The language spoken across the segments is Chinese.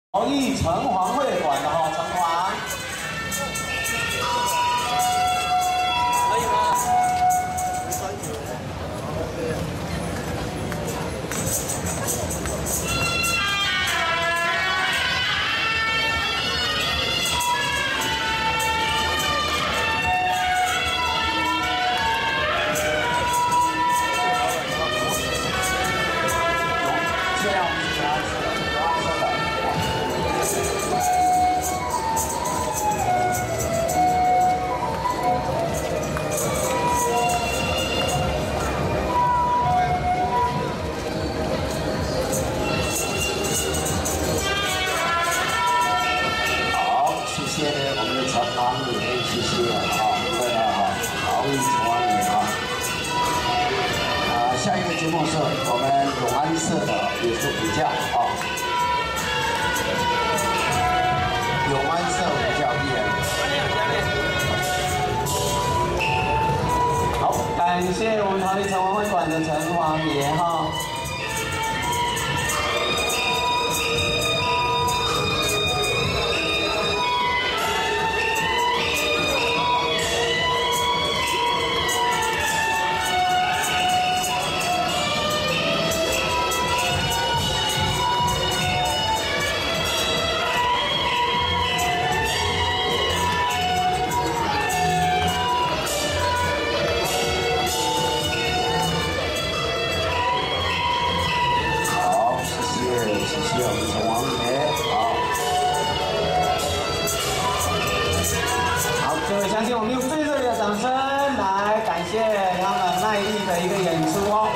陶艺城隍会馆的哈，城隍。可以吗？这样我们给他吃的。 好，谢谢我们的城隍爷，谢谢啊，对了哈，陶艺城隍爷啊。下一个节目是我们永安社的艺术比较啊。 永安社舞教艺人，好，感谢我们陶艺城隍会馆的城隍爷哈。谢谢我们城隍爷，好，各位乡亲，我们用最热烈的掌声来感谢他们卖力的一个演出哦。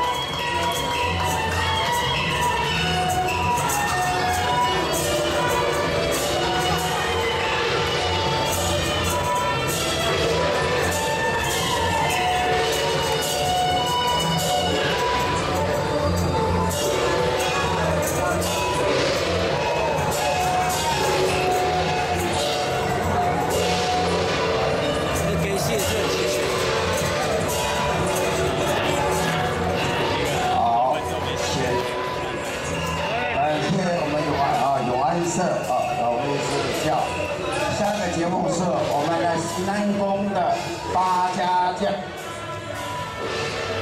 社我们是叫下个节目是我们的南宫的八家将。